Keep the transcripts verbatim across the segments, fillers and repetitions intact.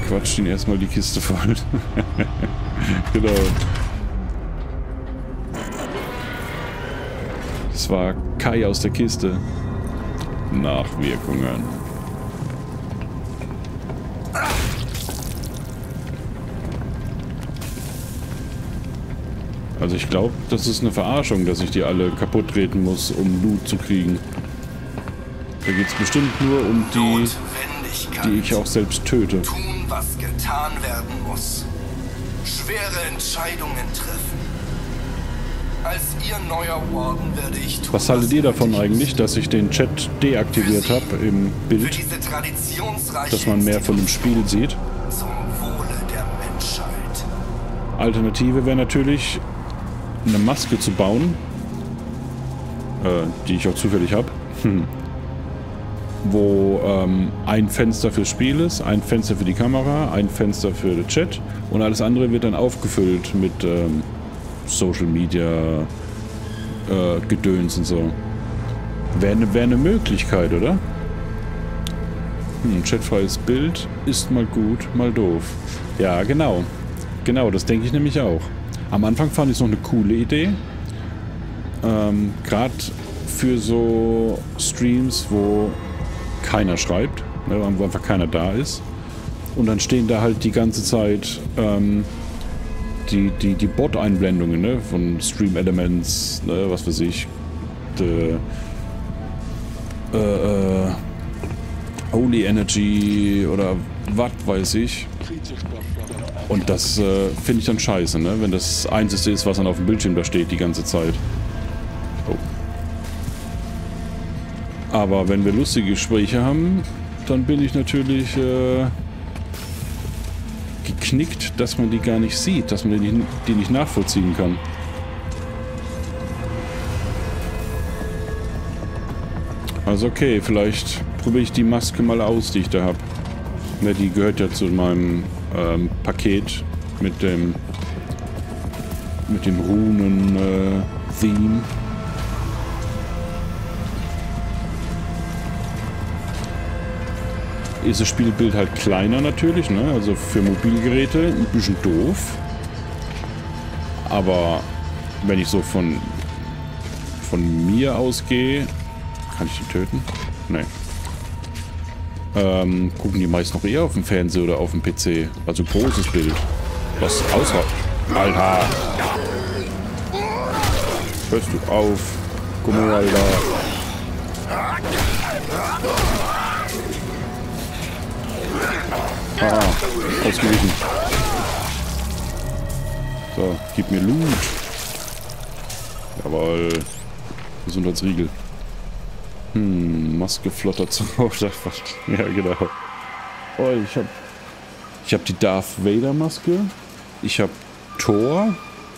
quatscht ihn erstmal die Kiste voll. Genau. Das war Kai aus der Kiste. Nachwirkungen. Also ich glaube, das ist eine Verarschung, dass ich die alle kaputt treten muss, um Loot zu kriegen. Da geht es bestimmt nur um die, die ich auch selbst töte. Tun, was getan werden muss. Schwere Entscheidungen treffen. Als ihr neuer Warden werde ich tun, was haltet ihr davon eigentlich, dass ich den Chat deaktiviert habe im Bild, dass man mehr von dem Spiel sieht? Zum Wohle der Menschheit. Alternative wäre natürlich, eine Maske zu bauen, äh, die ich auch zufällig habe, hm. wo ähm, ein Fenster fürs Spiel ist, ein Fenster für die Kamera, ein Fenster für den Chat und alles andere wird dann aufgefüllt mit ähm, Social Media äh, Gedöns und so. Wäre eine wär ne Möglichkeit, oder? Hm, chatfreies Bild ist mal gut, mal doof. Ja, genau. Genau, das denke ich nämlich auch. Am Anfang fand ich es noch eine coole Idee. Ähm, Gerade für so Streams, wo keiner schreibt, ne, wo einfach keiner da ist. Und dann stehen da halt die ganze Zeit ähm, die, die, die Bot-Einblendungen, ne, von Stream Elements, ne, was weiß ich. De, äh, äh, Holy Energy oder was weiß ich. Und das äh, finde ich dann scheiße, ne? Wenn das Einzige ist, was dann auf dem Bildschirm da steht die ganze Zeit. Oh. Aber wenn wir lustige Gespräche haben, dann bin ich natürlich äh, geknickt, dass man die gar nicht sieht, dass man die, die nicht nachvollziehen kann. Also okay, vielleicht probiere ich die Maske mal aus, die ich da habe. Ne, die gehört ja zu meinem ähm, Paket mit dem mit dem Runen-Theme. Äh, ist das Spielbild halt kleiner natürlich, ne? Also für Mobilgeräte ein bisschen doof. Aber wenn ich so von von mir ausgehe, kann ich die töten? Nee. Ähm, gucken die meist noch eher auf dem Fernseher oder auf dem P C. Also großes Bild. Was ausreicht. Alter! Hörst du auf? Guck mal, Alter. Ah, ausgewichen. So, gib mir Loot. Jawohl. Gesundheitsriegel. Hm, Maske flotter zu Hause. Ja, genau. Oh, ich hab. Ich hab die Darth Vader Maske. Ich hab Thor.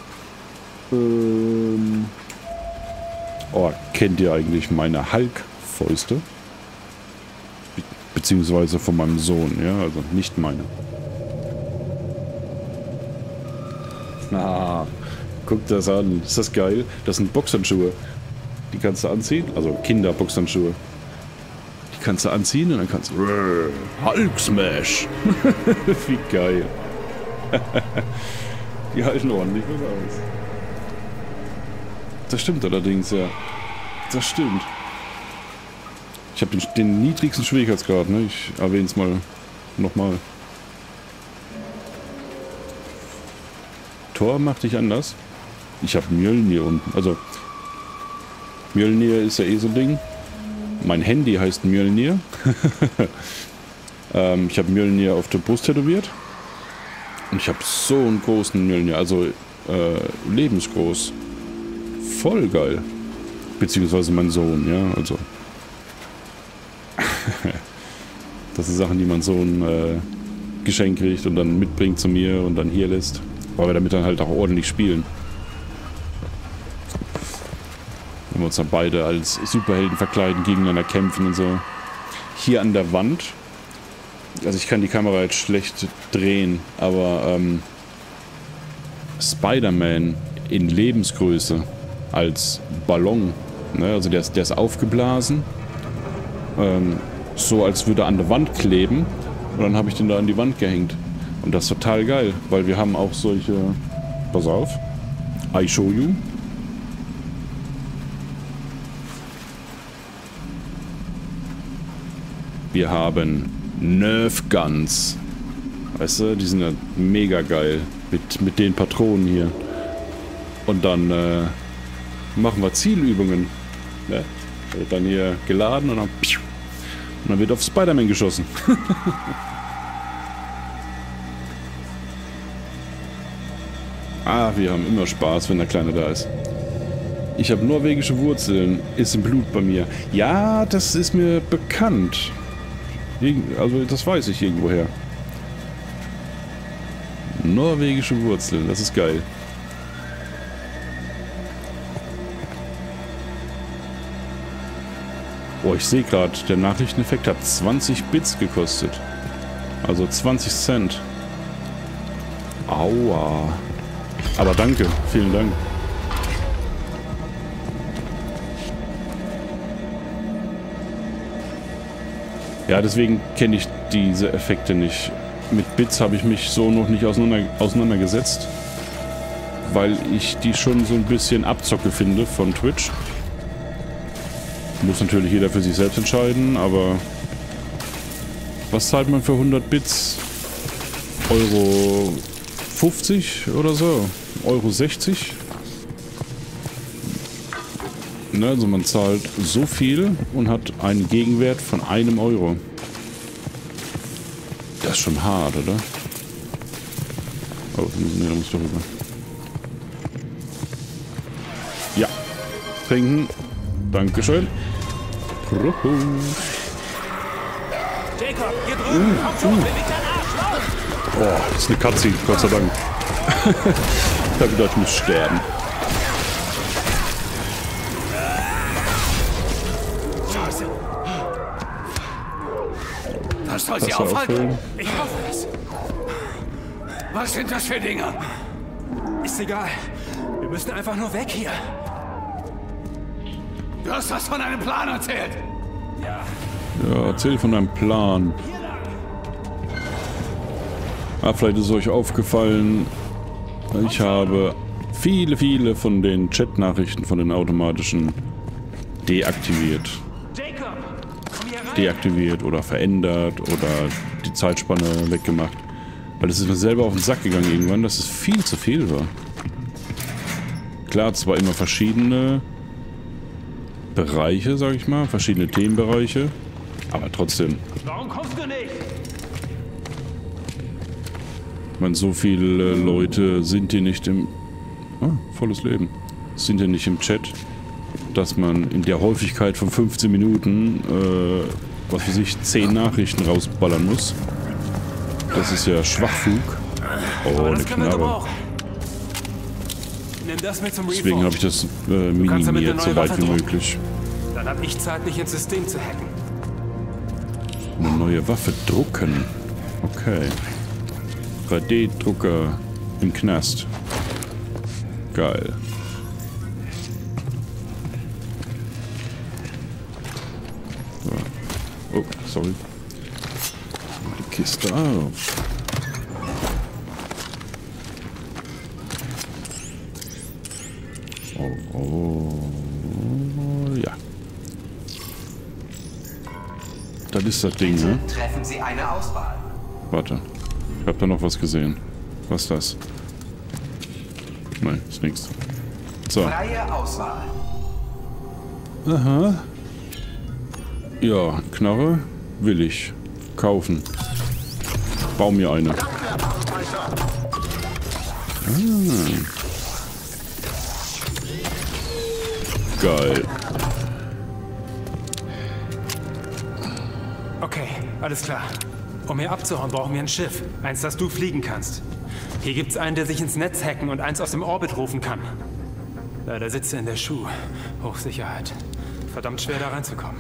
Ähm. Oh, kennt ihr eigentlich meine Hulk-Fäuste? Be beziehungsweise von meinem Sohn, ja, also nicht meine. Ah, guck das an. Ist das geil? Das sind Boxhandschuhe. Die kannst du anziehen, also Kinder-Boxhandschuhe. Die kannst du anziehen und dann kannst du Hulk Smash. Wie geil. Die halten ordentlich was aus. Das stimmt allerdings, ja. Das stimmt. Ich habe den, den niedrigsten Schwierigkeitsgrad, ne? Ich erwähne es mal nochmal. Thor macht dich anders. Ich habe Mjölnir unten, also Mjölnir ist ja eh so ein Ding. Mein Handy heißt Mjölnir. ähm, ich habe Mjölnir auf der Brust tätowiert. Und ich habe so einen großen Mjölnir, also äh, lebensgroß. Voll geil. Beziehungsweise mein Sohn, ja, also. Das sind Sachen, die mein Sohn äh, geschenkt kriegt und dann mitbringt zu mir und dann hier lässt. Weil wir damit dann halt auch ordentlich spielen. Wenn wir uns dann beide als Superhelden verkleiden, gegeneinander kämpfen und so. Hier an der Wand, also ich kann die Kamera jetzt schlecht drehen, aber ähm, Spider-Man in Lebensgröße als Ballon, ne? Also der ist, der ist aufgeblasen, ähm, so als würde er an der Wand kleben Und dann habe ich den da an die Wand gehängt. Und das ist total geil, weil wir haben auch solche... Pass auf. I show you. Wir haben Nerf Guns. Weißt du, die sind ja mega geil. Mit, mit den Patronen hier. Und dann äh, machen wir Zielübungen. Ja, wird dann hier geladen und dann... Und dann wird auf Spider-Man geschossen. Ah, wir haben immer Spaß, wenn der Kleine da ist. Ich habe norwegische Wurzeln. Ist im Blut bei mir. Ja, das ist mir bekannt. Also, das weiß ich irgendwoher. Norwegische Wurzeln, das ist geil. Oh, ich sehe gerade, der Nachrichteneffekt hat zwanzig Bits gekostet. Also zwanzig Cent. Aua. Aber danke, vielen Dank. Ja, deswegen kenne ich diese Effekte nicht. Mit Bits habe ich mich so noch nicht auseinander, auseinandergesetzt. Weil ich die schon so ein bisschen Abzocke finde von Twitch. Muss natürlich jeder für sich selbst entscheiden, aber was zahlt man für hundert Bits? Euro fünfzig oder so? Euro sechzig? Ne, also man zahlt so viel und hat einen Gegenwert von einem Euro. Das ist schon hart, oder? Oh, nee, da muss ich doch rüber. Ja. Trinken. Dankeschön. Jacob, hier drüben, uh, komm schon, uh. beweg deinen Arsch, los! Boah, das ist eine Cutscene, Gott sei Dank. Ich hab gedacht, ich muss sterben. Scheiße. Das soll sie aufhalten. Ich hoffe es. Was sind das für Dinger? Ist egal. Wir müssen einfach nur weg hier. Du hast was von einem Plan erzählt. Ja. Ja, erzähl von deinem Plan. Ah, vielleicht ist es euch aufgefallen, ich habe viele, viele von den Chat-Nachrichten von den automatischen deaktiviert. Deaktiviert oder verändert oder die Zeitspanne weggemacht. Weil es ist mir selber auf den Sack gegangen irgendwann, dass es viel zu viel war. Klar, zwar immer verschiedene Bereiche, sag ich mal, verschiedene Themenbereiche, aber trotzdem. Warum kommst du nicht? Ich meine, so viele Leute sind hier nicht im... Ah, volles Leben. Sind hier nicht im Chat, dass man in der Häufigkeit von fünfzehn Minuten, äh, was weiß ich, zehn Nachrichten rausballern muss. Das ist ja Schwachfug. Oh, eine Knarre. Nimm das mit zum Deswegen habe ich das äh, minimiert, so weit wie möglich. Dann habe ich Zeit, mich ins System zu hacken. Eine neue Waffe drucken. Okay. drei D Drucker im Knast. Geil. So. Oh, sorry. Die Kiste auf. Oh, oh, ja. Das ist das Ding, ne? Treffen Sie eine Auswahl. Warte. Ich hab da noch was gesehen. Was ist das? Nein, ist nichts. So. Freie Auswahl. Aha. Ja, Knarre will ich kaufen. Bau mir eine. Ah. Geil. Okay, alles klar. Um hier abzuhauen, brauchen wir ein Schiff. Eins, das du fliegen kannst. Hier gibt's einen, der sich ins Netz hacken und eins aus dem Orbit rufen kann. Leider sitzt er in der Schuh. Hochsicherheit. Verdammt schwer, da reinzukommen.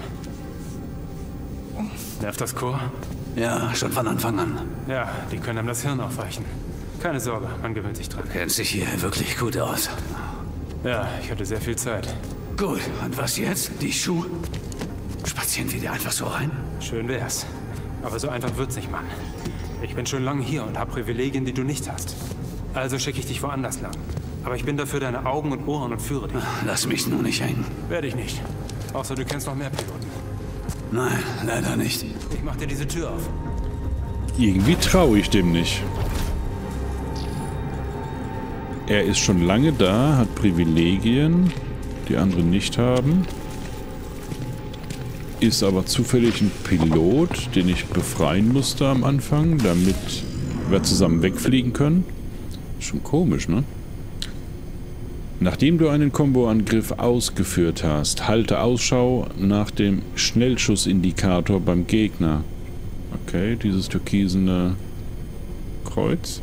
Nervt das Chor? Ja, schon von Anfang an. Ja, die können einem das Hirn aufweichen. Keine Sorge, man gewöhnt sich dran. Kennt sich hier wirklich gut aus. Ja, ich hatte sehr viel Zeit. Gut, und was jetzt? Die Schuhe? Spazieren wir dir einfach so rein? Schön wär's. Aber so einfach wird's nicht, Mann. Ich bin schon lange hier und habe Privilegien, die du nicht hast. Also schicke ich dich woanders lang. Aber ich bin dafür deine Augen und Ohren und führe dich. Lass mich nur nicht hängen. Werde ich nicht. Außer du kennst noch mehr Piloten. Nein, leider nicht. Ich mach dir diese Tür auf. Irgendwie traue ich dem nicht. Er ist schon lange da, hat Privilegien, die andere nicht haben. Ist aber zufällig ein Pilot, den ich befreien musste am Anfang, damit wir zusammen wegfliegen können. Schon komisch, ne? Nachdem du einen Komboangriff ausgeführt hast, halte Ausschau nach dem Schnellschussindikator beim Gegner. Okay, dieses türkisene Kreuz.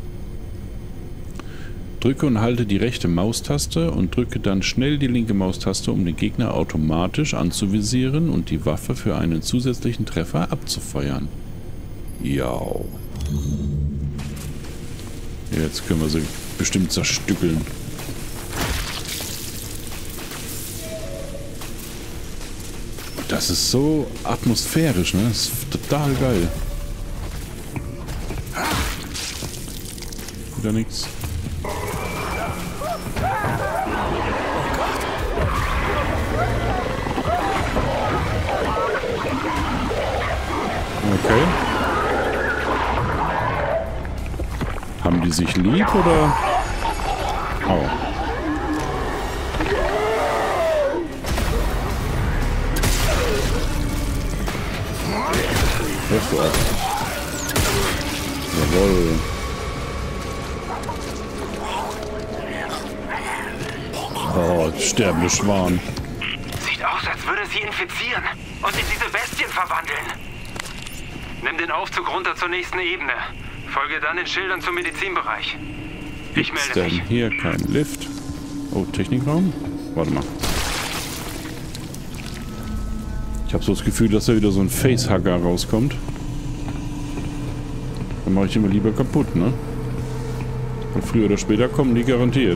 Drücke und halte die rechte Maustaste und drücke dann schnell die linke Maustaste, um den Gegner automatisch anzuvisieren und die Waffe für einen zusätzlichen Treffer abzufeuern. Ja. Jetzt können wir sie bestimmt zerstückeln. Das ist so atmosphärisch, ne? Das ist total geil. Wieder nichts. Okay. Haben die sich lieb oder? Oh. Hörst du auf? Jawohl. Oh, sterbende Schwan. Sieht aus, als würde sie infizieren und in diese Bestien verwandeln. Nimm den Aufzug runter zur nächsten Ebene. Folge dann den Schildern zum Medizinbereich. Ich Gibt's melde denn mich. hier kein Lift? Oh, Technikraum? Warte mal. Ich habe so das Gefühl, dass da wieder so ein Facehugger rauskommt. Dann mache ich ihn mal lieber kaputt, ne? Und früher oder später kommen die garantiert.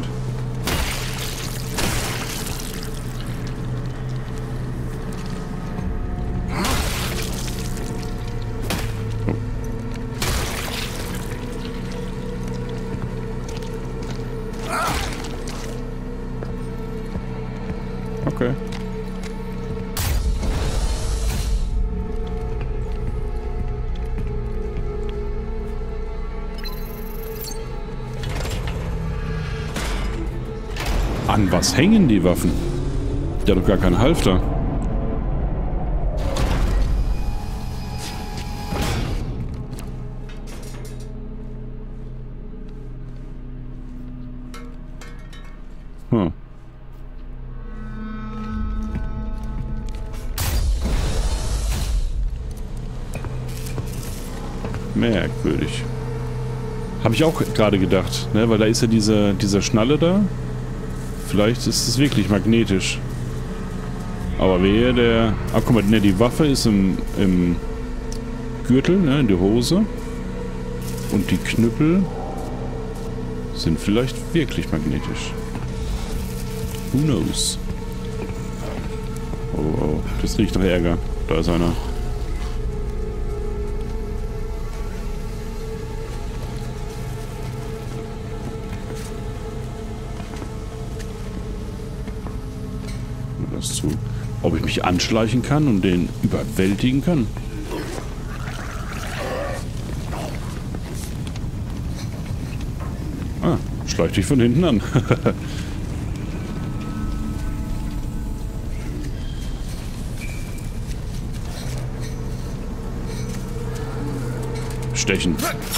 Okay. An was hängen die Waffen? Der hat doch gar keinen Halfter. Hm. Merkwürdig. Habe ich auch gerade gedacht, ne? Weil da ist ja diese, diese Schnalle da. Vielleicht ist es wirklich magnetisch. Aber wehe, der... Ah, guck mal, ne, die Waffe ist im, im Gürtel, ne, in der Hose. Und die Knüppel sind vielleicht wirklich magnetisch. Who knows? Oh, oh, das riecht nach Ärger. Da ist einer. Das zu. Ob ich mich anschleichen kann und den überwältigen kann? Ah, schleich dich von hinten an. Stechen.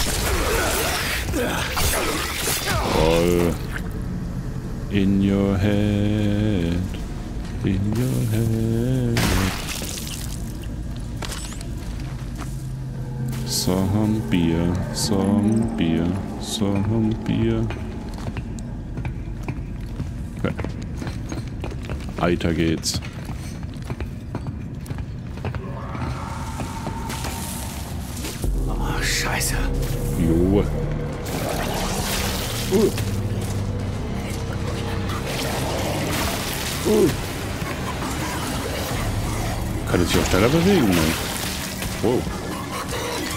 Roll. In your head. In your head. Some beer, some beer, some beer. Okay. Weiter geht's. Oh, Scheiße. Jo. Uh. Uh. Kann es sich auch schneller bewegen, ne? Wow.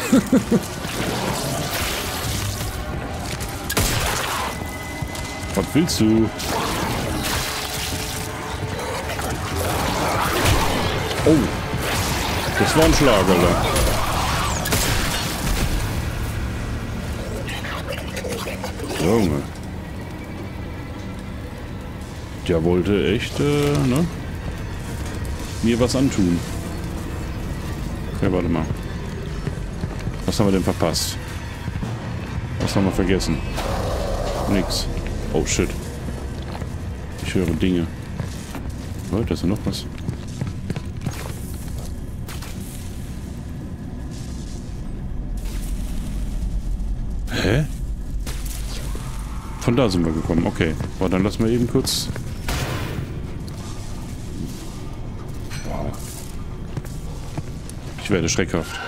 Was willst du? Oh. Das war ein Schlag, Alter. Junge. Der wollte echt, äh, ne? Mir was antun. Ja, warte mal. Was haben wir denn verpasst? Was haben wir vergessen? Nix. Oh, shit. Ich höre Dinge. Oh, da ist ja noch was. Hä? Von da sind wir gekommen. Okay. Oh, dann lassen wir eben kurz... Wow. Ich werde schreckhaft.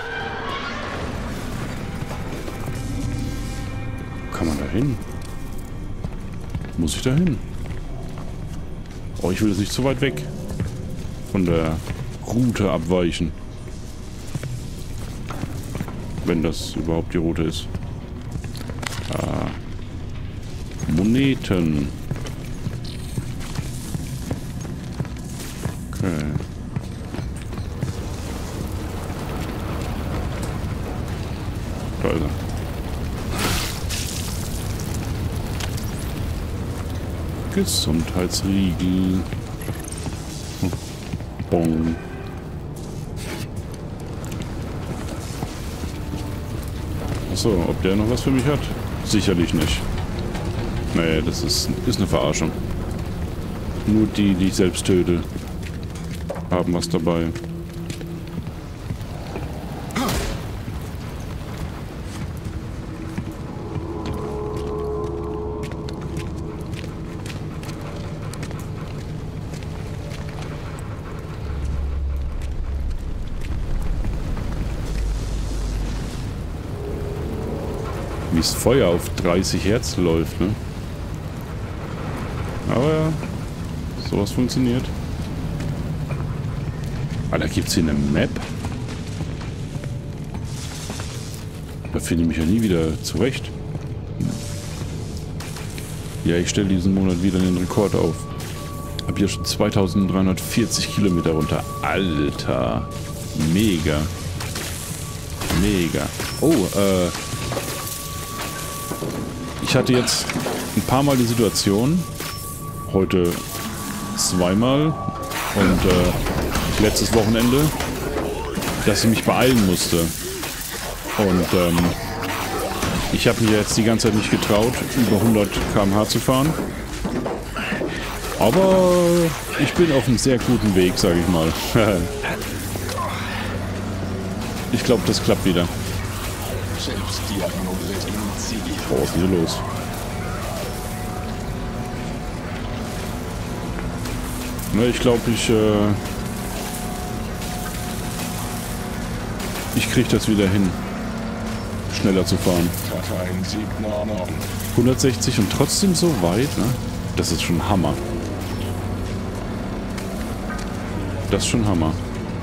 Kann man da hin? Muss ich da hin? Oh, ich will jetzt nicht zu weit weg von der Route abweichen. Wenn das überhaupt die Route ist. Ah. Moneten. Okay. Da ist er. Gesundheitsriegel. Hm. Bong. Achso, ob der noch was für mich hat? Sicherlich nicht. Nee, das ist, ist eine Verarschung. Nur die, die ich selbst töte, haben was dabei. Wie das Feuer auf dreißig Hertz läuft, ne? Aber ja, sowas funktioniert. Alter, gibt's hier eine Map? Da finde ich mich ja nie wieder zurecht. Ja, ich stelle diesen Monat wieder den Rekord auf. Hab hier schon zweitausenddreihundertvierzig Kilometer runter. Alter. Mega. Mega. Oh, äh... ich hatte jetzt ein paar Mal die Situation, heute zweimal und äh, letztes Wochenende, dass ich mich beeilen musste. Und ähm, ich habe mir jetzt die ganze Zeit nicht getraut, über hundert Kilometer pro Stunde zu fahren. Aber ich bin auf einem sehr guten Weg, sage ich mal. Ich glaube, das klappt wieder. Oh, was ist hier los? Ne, ich glaube, ich äh, ich kriege das wieder hin, schneller zu fahren. hundertsechzig und trotzdem so weit, ne? Das ist schon Hammer. Das ist schon Hammer.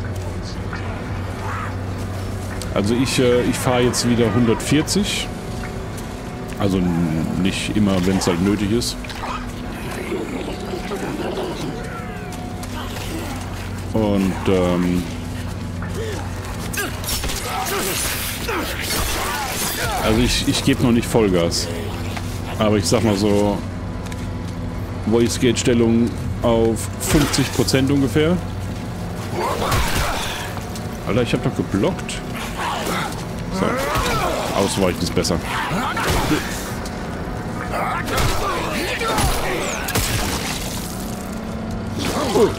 Also ich, äh, ich fahre jetzt wieder hundertvierzig. Also nicht immer, wenn es halt nötig ist. Und ähm, also ich, ich gebe noch nicht Vollgas. Aber ich sag mal so, Voice-Gate-Stellung auf fünfzig Prozent ungefähr. Alter, ich habe doch geblockt. So. Ausweichen ist besser. Oh.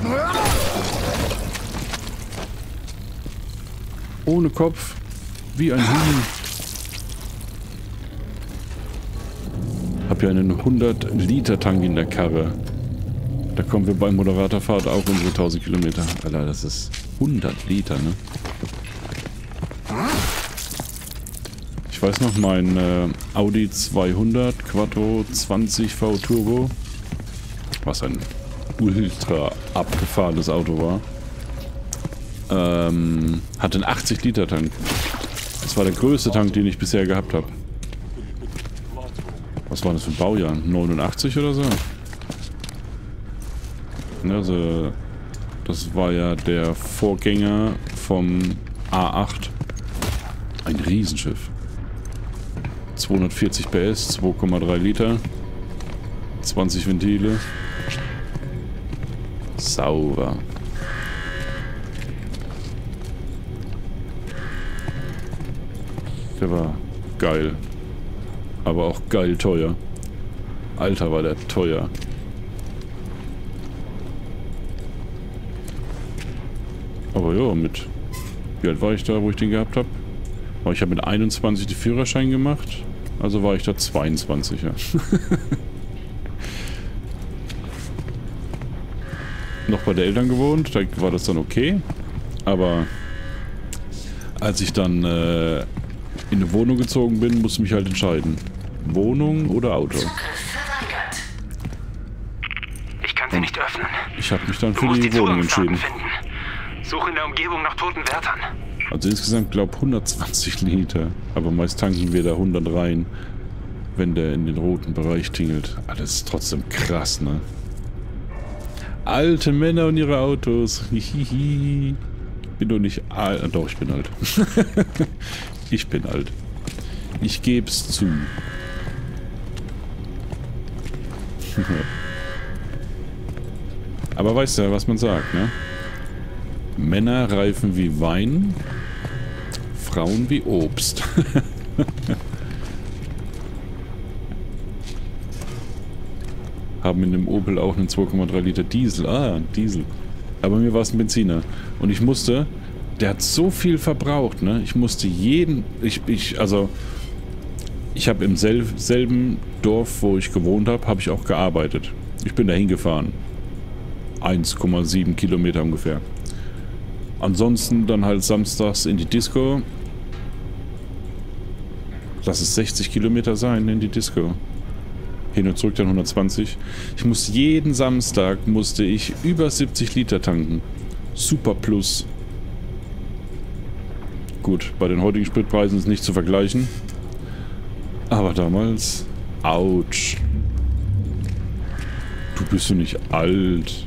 Ohne Kopf, wie ein Huhn. Hab ja einen hundert Liter Tank in der Karre. Da kommen wir beim Moderatorfahrt auch unsere tausend Kilometer. Alter, das ist hundert Liter, ne? Ich weiß noch, mein äh, Audi zweihundert Quattro zwanzig V Turbo, was ein ultra abgefahrenes Auto war, ähm, hatte einen achtzig Liter Tank. Das war der größte Tank, den ich bisher gehabt habe. Was war das für ein Baujahr? neunundachtzig oder so? Also, das war ja der Vorgänger vom A acht. Ein Riesenschiff. zweihundertvierzig P S, zwei Komma drei Liter. zwanzig Ventile. Sauber. Der war geil. Aber auch geil teuer. Alter, war der teuer. Aber ja, mit... Wie alt war ich da, wo ich den gehabt habe? Ich habe mit einundzwanzig den Führerschein gemacht. Also war ich da zweiundzwanzig, ja. Noch bei den Eltern gewohnt, da war das dann okay. Aber als ich dann äh, in eine Wohnung gezogen bin, musste ich mich halt entscheiden. Wohnung oder Auto? Ich kann sie nicht öffnen. Ich habe mich dann Du für musst die, die Wohnung Zugangsdaten entschieden. finden. Suche in der Umgebung nach toten Wärtern. Also insgesamt glaube hundertzwanzig Liter. Aber meist tanken wir da hundert rein, wenn der in den roten Bereich tingelt. Ah, das ist trotzdem krass, ne? Alte Männer und ihre Autos. Hihihi. Bin doch nicht alt. Ah, doch, ich bin alt. Ich bin alt. Ich geb's zu. Aber weißt du, was man sagt, ne? Männer reifen wie Wein, Frauen wie Obst. Haben in dem Opel auch einen zwei Komma drei Liter Diesel. Ah, Diesel. Aber mir war es ein Benziner. Und ich musste, der hat so viel verbraucht, ne? Ich musste jeden, ich, ich also, ich habe im sel selben Dorf, wo ich gewohnt habe, habe ich auch gearbeitet. Ich bin da hingefahren. eins Komma sieben Kilometer ungefähr. Ansonsten dann halt samstags in die Disco. Lass es sechzig Kilometer sein in die Disco. Hin und zurück dann hundertzwanzig. Ich musste jeden Samstag musste ich über siebzig Liter tanken. Super Plus. Gut, bei den heutigen Spritpreisen ist nicht zu vergleichen. Aber damals... Autsch. Du bist doch nicht alt.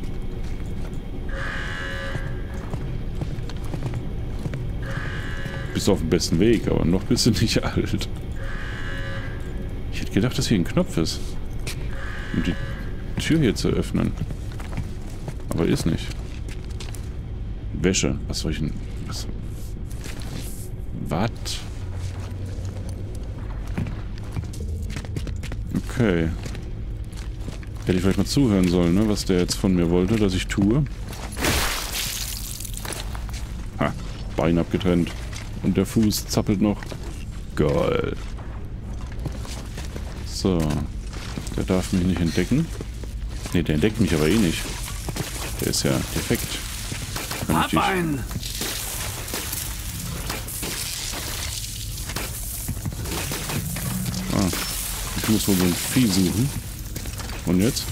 Bist auf dem besten Weg, aber noch bist du nicht alt. Ich hätte gedacht, dass hier ein Knopf ist, um die Tür hier zu öffnen. Aber ist nicht. Wäsche. Was soll ich denn... Was? Was? Okay. Hätte ich vielleicht mal zuhören sollen, ne? Was der jetzt von mir wollte, dass ich tue. Ha. Bein abgetrennt. Und der Fuß zappelt noch. Geil. So. Der darf mich nicht entdecken. Ne, der entdeckt mich aber eh nicht. Der ist ja defekt. Kann ich dich... Ah. Ich muss wohl so ein Vieh suchen. Und jetzt?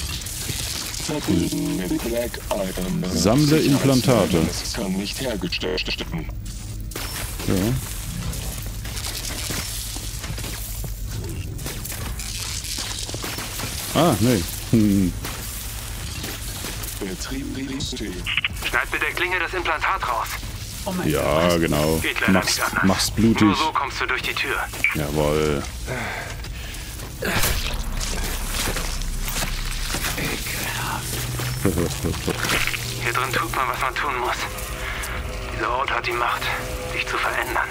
Sammle Implantate. Das kann nicht hergestellt werden. Ja. Ah, nee. Hm. Schneid mit der Klinge das Implantat raus. Ja, genau. Geht leider Mach's, nicht anders. mach's blutig. Nur so kommst du durch die Tür. Jawohl. Hier drin tut man, was man tun muss. Dieser Ort hat die Macht, dich zu verändern.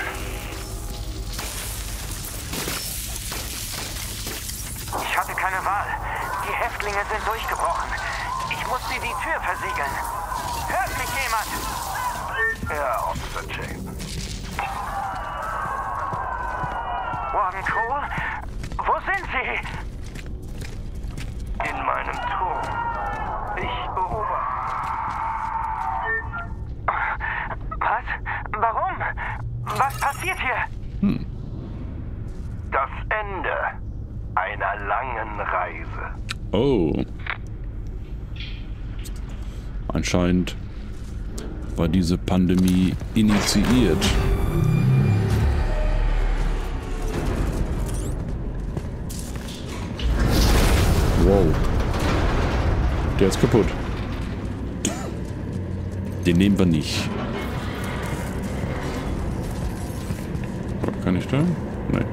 Ich hatte keine Wahl. Die Häftlinge sind durchgebrochen. Ich musste die Tür versiegeln. Hört mich jemand? Ja, Officer Jason. Warden Cole? Wo sind Sie? In meinem Turm. Ich beobachte. Was? Warum? Was passiert hier? Hm. Das Ende einer langen Reise. Oh. Anscheinend war diese Pandemie initiiert. Der ist kaputt. Den nehmen wir nicht. Kann ich da? Nein.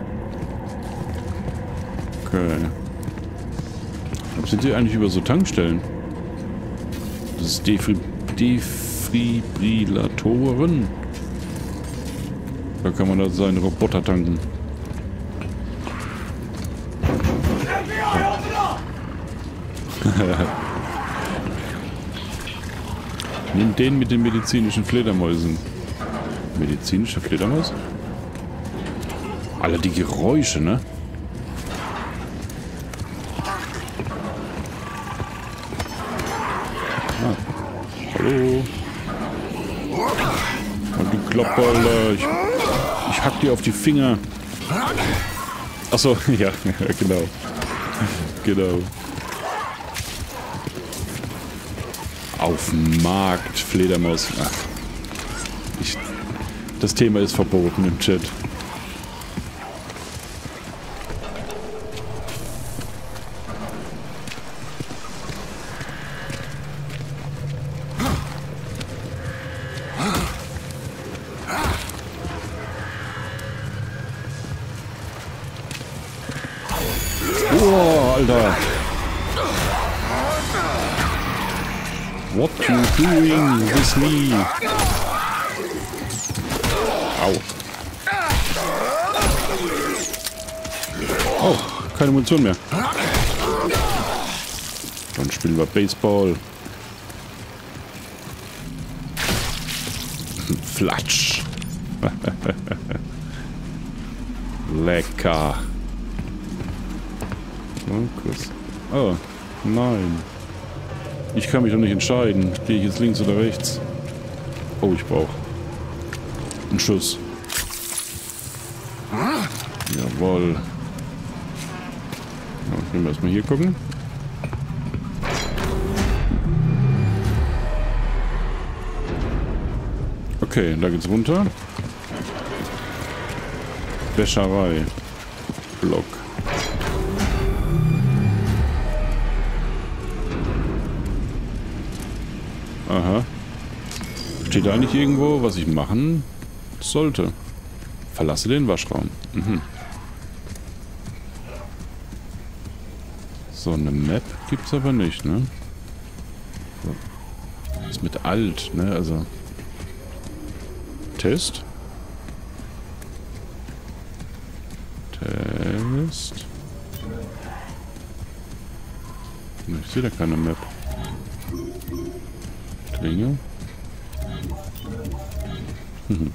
Okay. Aber sind die eigentlich über so Tankstellen? Das ist Defri Defibrillatoren. Da kann man da seinen Roboter tanken. Nimm den mit den medizinischen Fledermäusen. Medizinische Fledermaus? Alter, die Geräusche, ne? Ah. Hallo. Und die Kloppe, Alter. Ich, ich hack dir auf die Finger. Achso, ja, genau. Genau. Auf dem Markt, Fledermaus. Ach. Ich, das Thema ist verboten im Chat. Oh, Alter. What you doing with me? Au. Oh, keine Munition mehr. Dann spielen wir Baseball. Flatsch. Lecker. Oh, nein. Ich kann mich doch nicht entscheiden. Gehe ich jetzt links oder rechts? Oh, ich brauche einen Schuss. Jawohl. Ich will erstmal hier gucken. Okay, da geht's runter. Wäscherei. Block. Aha. Steht da eigentlich irgendwo, was ich machen sollte? Verlasse den Waschraum. Mhm. So, eine Map gibt's aber nicht, ne? So. Das ist mit alt, ne? Also. Test. Test. Ich sehe da keine Map. Klinge. Hm.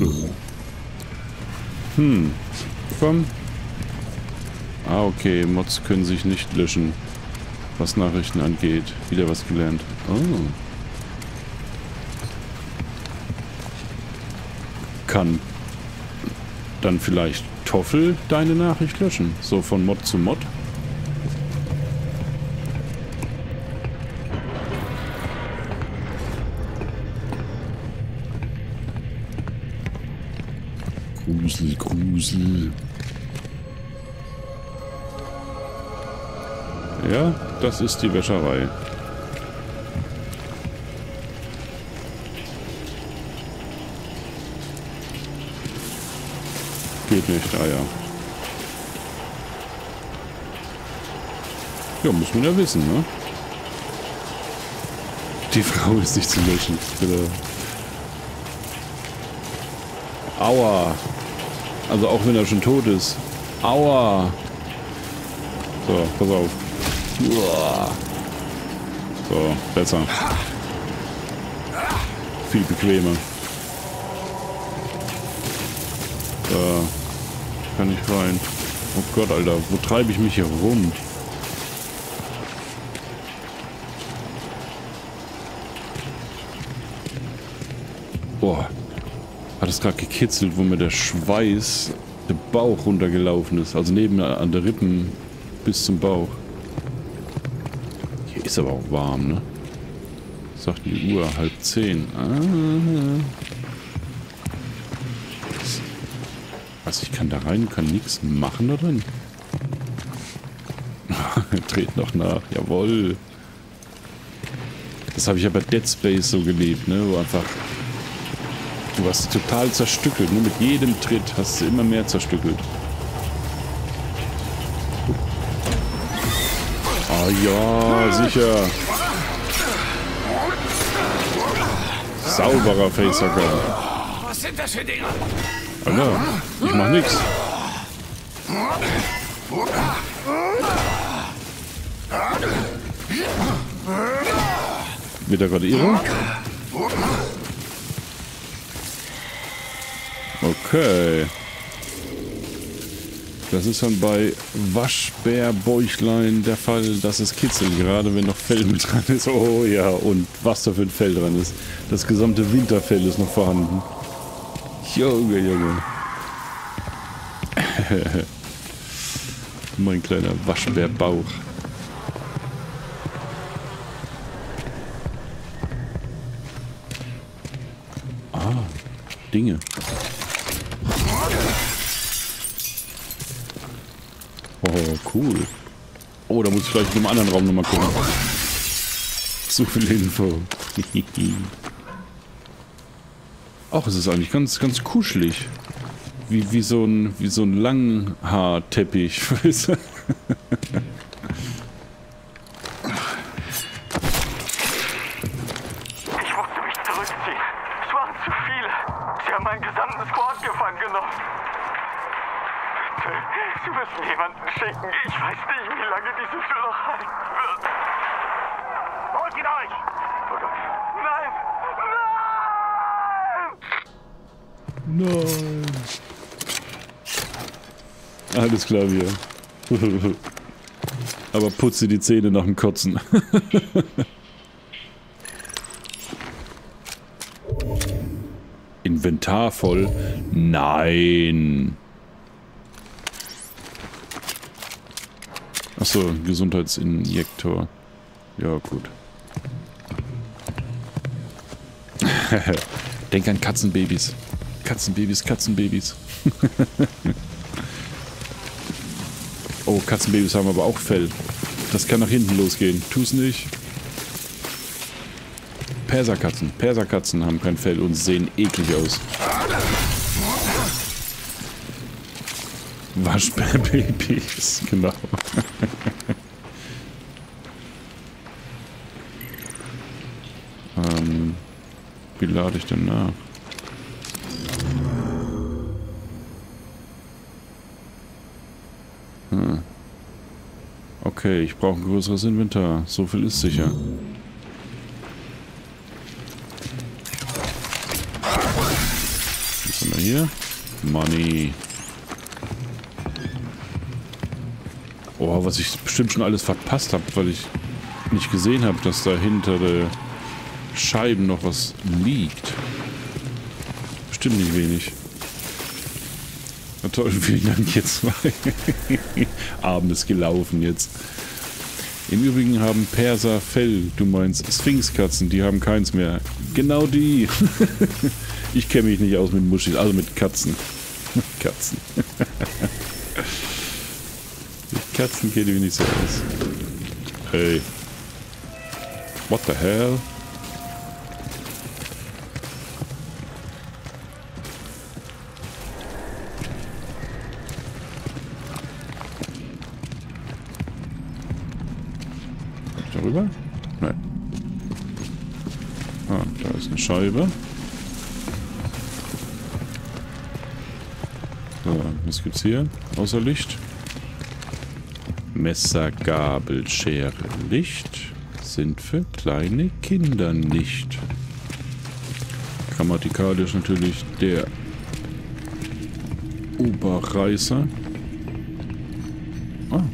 Hm. Komm. Ah, okay. Mods können sich nicht löschen. Was Nachrichten angeht. Wieder was gelernt. Oh. Kann dann vielleicht Toffel deine Nachricht löschen? So von Mod zu Mod? Grusel, Grusel. Ja, das ist die Wäscherei. Geht nicht, ah ja. Ja, muss man ja wissen, ne? Die Frau ist nicht zu löschen. Genau. Aua. Also auch wenn er schon tot ist. Aua. So, pass auf. So, besser. Viel bequemer. Da kann ich rein. Oh Gott, Alter, wo treibe ich mich hier rum? Boah. Hat es gerade gekitzelt, wo mir der Schweiß, der Bauch runtergelaufen ist. Also neben an der Rippen bis zum Bauch. Hier ist aber auch warm, ne? Sagt die Uhr, halb zehn. Ah. Was, ich kann da rein, kann nichts machen da drin? Dreht noch nach, jawohl. Das habe ich ja bei Dead Space so geliebt, ne? Wo einfach... Du hast sie total zerstückelt. Nur mit jedem Tritt hast du immer mehr zerstückelt. Ah ja, sicher. Sauberer Facehacker. Was sind das für Dinger? Alter, ich mach nix. Wird er gerade irre? Okay. Das ist dann bei Waschbärbäuchlein der Fall, dass es kitzelt, gerade wenn noch Fell mit dran ist. Oh ja, und was da für ein Fell dran ist. Das gesamte Winterfell ist noch vorhanden. Junge, Junge. Mein kleiner Waschbärbauch. Ah, Dinge. Oh, cool. Oh, da muss ich vielleicht in einem anderen Raum nochmal gucken. So viel Info. Ach, es ist eigentlich ganz, ganz kuschelig. Wie, wie so ein, wie so ein Langhaarteppich. Weißt du? Ich musste mich zurückziehen. Es waren zu viele. Sie haben meinen gesamten Squad gefangen genommen. Bitte, Sie müssen jemanden schicken. Ich weiß nicht, wie lange diese Tür noch halten wird. Holt ihn euch! Oh Gott. Nein! Nein! Nein. Alles klar, wir. Aber putze die Zähne nach dem Kotzen. Inventar voll? Nein. Achso, Gesundheitsinjektor. Ja, gut. Denk an Katzenbabys. Katzenbabys, Katzenbabys. Oh, Katzenbabys haben aber auch Fell. Das kann nach hinten losgehen. Tu's nicht. Perserkatzen. Perserkatzen haben kein Fell und sehen eklig aus. Waschbärbabys, genau. ähm, wie lade ich denn nach? Hm. Okay, ich brauche ein größeres Inventar. So viel ist sicher. Was haben wir hier? Money. Oh, was ich bestimmt schon alles verpasst habe, weil ich nicht gesehen habe, dass da hinter der Scheiben noch was liegt. Bestimmt nicht wenig. Na toll, vielen Dank jetzt. Abend ist gelaufen jetzt. Im Übrigen haben Perser Fell, du meinst Sphinxkatzen, die haben keins mehr. Genau die. Ich kenne mich nicht aus mit Muschis, also mit Katzen. Katzen. Mit Katzen kenne ich mich nicht so aus. Hey. What the hell? Darüber? Nein. Ah, da ist eine Scheibe. So, was gibt's hier? Außer Licht? Messer, Gabel, Schere, Licht sind für kleine Kinder nicht. Grammatikalisch natürlich der Oberreißer. Ah.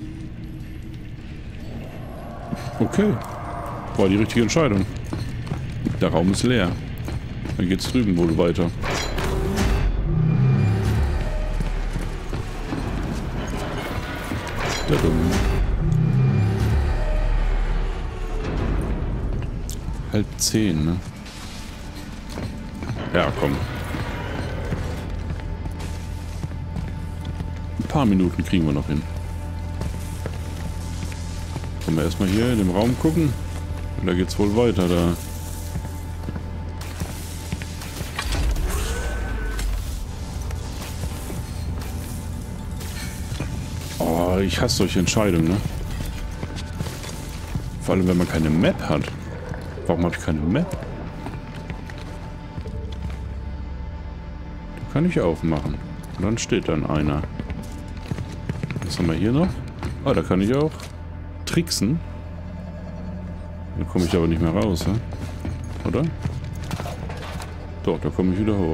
Okay. War die richtige Entscheidung. Der Raum ist leer. Dann geht's drüben wohl weiter. Da dumm. Halb zehn, ne? Ja, komm. Ein paar Minuten kriegen wir noch hin. Können wir erstmal hier in dem Raum gucken. Und da geht's wohl weiter da. Oh, ich hasse solche Entscheidungen, ne? Vor allem, wenn man keine Map hat. Warum habe ich keine Map? Die kann ich aufmachen. Und dann steht dann einer. Was haben wir hier noch? Ah, da kann ich auch tricksen. Da komme ich aber nicht mehr raus, ne? Oder? Doch, da komme ich wieder hoch.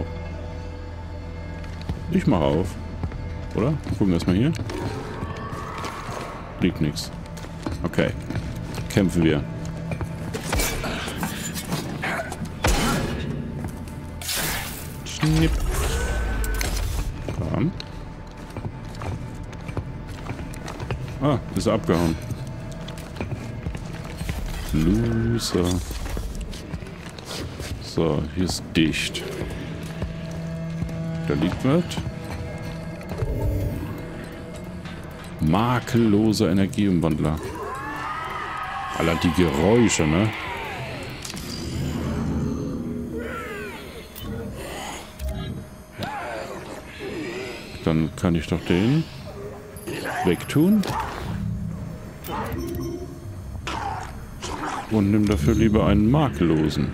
Ich mache auf. Oder? Wir gucken erstmal hier. Liegt nichts. Okay. Kämpfen wir. Schnipp. Komm. Ah, ist er abgehauen. Loser. So, hier ist dicht. Da liegt was. Makelloser Energieumwandler. Alter, die Geräusche, ne? Dann kann ich doch den wegtun. Und nimm dafür lieber einen makellosen.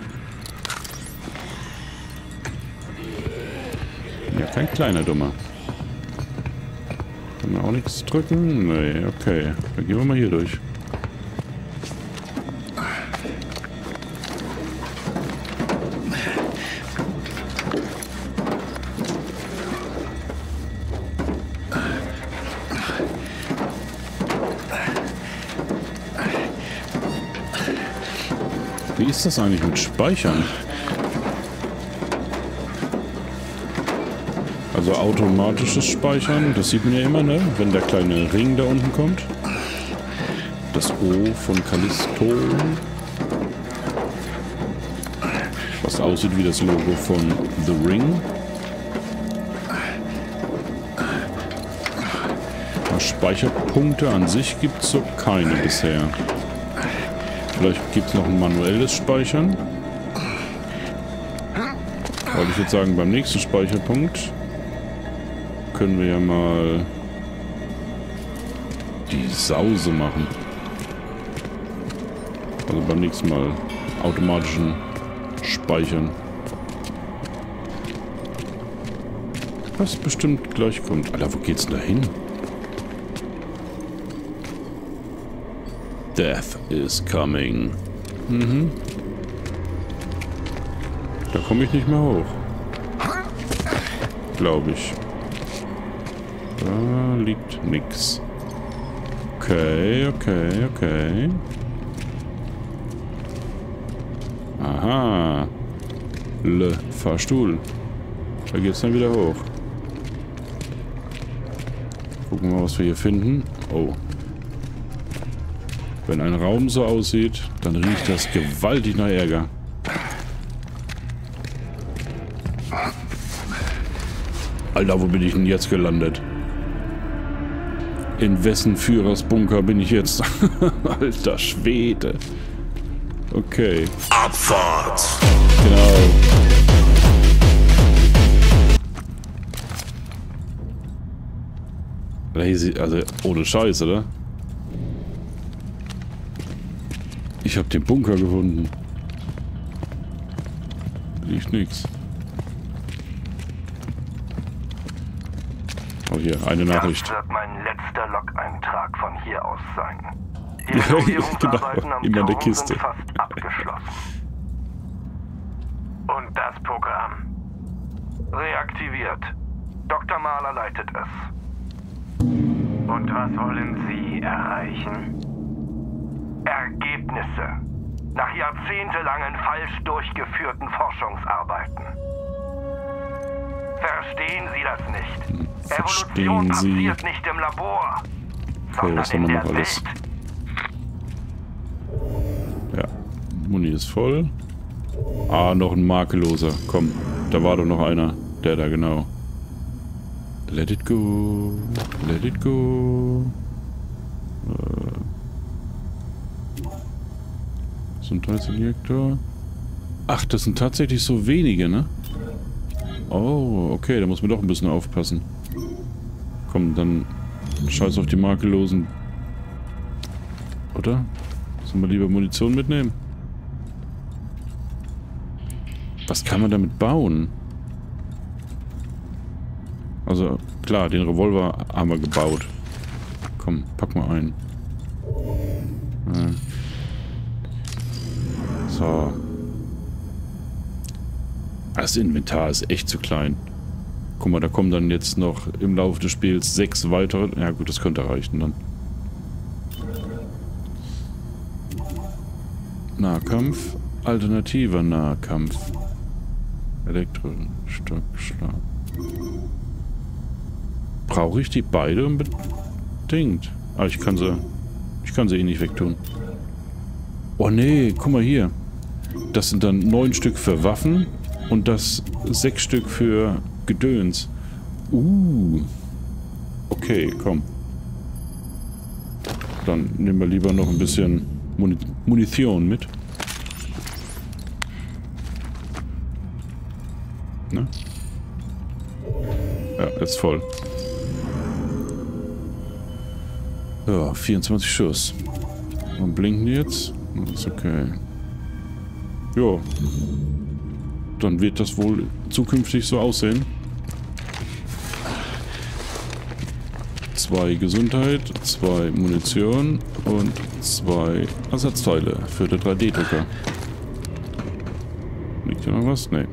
Ja, kein kleiner Dummer. Kann man auch nichts drücken? Nee, okay. Dann gehen wir mal hier durch. Wie ist das eigentlich mit Speichern? Also automatisches Speichern, das sieht man ja immer, ne? Wenn der kleine Ring da unten kommt. Das O von Callisto. Was aussieht wie das Logo von The Ring. Speicherpunkte an sich gibt es so keine bisher. Vielleicht gibt es noch ein manuelles Speichern. Wollte ich jetzt sagen, beim nächsten Speicherpunkt können wir ja mal die Sause machen. Also beim nächsten Mal automatischen Speichern. Was bestimmt gleich kommt. Alter, wo geht's denn da hin? Death is coming. Mhm. Da komme ich nicht mehr hoch. Glaube ich. Da liegt nix. Okay, okay, okay. Aha. Le Fahrstuhl. Da geht's dann wieder hoch. Gucken wir mal, was wir hier finden. Oh. Wenn ein Raum so aussieht, dann riecht das gewaltig nach Ärger. Alter, wo bin ich denn jetzt gelandet? In wessen Führersbunker bin ich jetzt? Alter Schwede. Okay. Abfahrt! Genau. Also, ohne Scheiß, oder? Ich habe den Bunker gefunden. Liegt nix. Oh, hier, eine Nachricht. Das wird mein letzter Log-Eintrag von hier aus sein. Die Ja, Renovierungsarbeiten genau, am immer in der Turm Kiste. sind fast abgeschlossen. Und das Programm? Reaktiviert. Doktor Mahler leitet es. Und was wollen Sie erreichen? Ergebnisse. Nach jahrzehntelangen falsch durchgeführten Forschungsarbeiten. Verstehen Sie das nicht? Verstehen Evolution Sie. passiert nicht im Labor, Okay, sondern was haben in wir der noch alles? Welt. Ja, Muni ist voll. Ah, noch ein makelloser. Komm, da war doch noch einer. Der da, genau. Let it go. Let it go. Äh. So, Gesundheitsinjektor. Ach, das sind tatsächlich so wenige, ne? Oh, okay, da muss man doch ein bisschen aufpassen. Komm, dann scheiß auf die makellosen. Oder? Sollen wir lieber Munition mitnehmen? Was kann man damit bauen? Also, klar, den Revolver haben wir gebaut. Komm, pack mal ein. Ja. So. Das Inventar ist echt zu klein. Guck mal, da kommen dann jetzt noch im Laufe des Spiels sechs weitere. Ja gut, das könnte reichen dann. Nahkampf. Alternativer Nahkampf. Elektrostockschlag. Brauche ich die beide unbedingt? Ah, ich kann sie... Ich kann sie eh nicht wegtun. Oh nee, guck mal hier. Das sind dann neun Stück für Waffen und das sechs Stück für Gedöns. Uh. Okay, komm. Dann nehmen wir lieber noch ein bisschen Muni Munition mit. Ne? Ja, jetzt voll. Ja, vierundzwanzig Schuss. Und blinken die jetzt? Das ist okay. Jo. Dann wird das wohl zukünftig so aussehen. Zwei Gesundheit, zwei Munition und zwei Ersatzteile für den drei D-Drucker. Liegt hier noch was? Nee.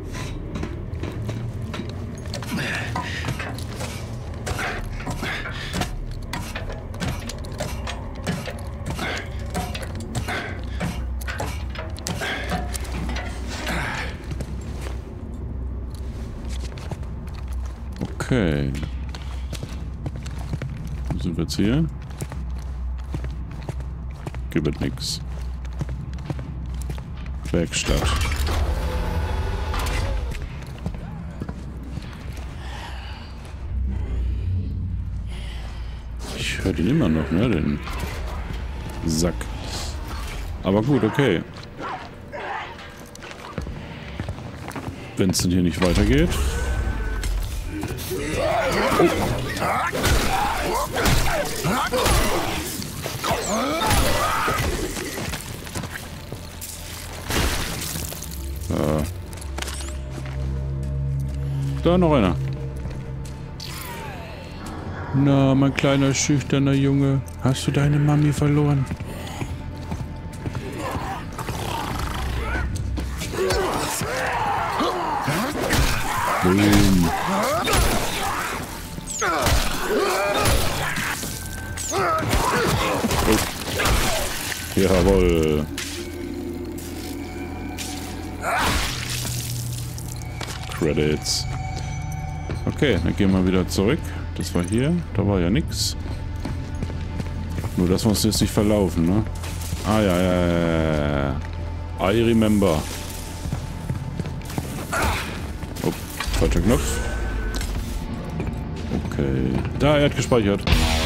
Okay. Wo sind wir jetzt hier? Gibt nix. Werkstatt. Ich höre den immer noch, ne? Den Sack. Aber gut, okay. Wenn es denn hier nicht weitergeht. Oh. So. Da noch einer. Na, mein kleiner schüchterner Junge, hast du deine Mami verloren? Boom. Oh. Jawohl. Credits. Okay, dann gehen wir wieder zurück. Das war hier. Da war ja nix. Nur, dass wir uns jetzt nicht verlaufen, ne? Ah, ja, ja, ja, ja. I remember. Oh, falscher Knopf. Okay. Da, er hat gespeichert.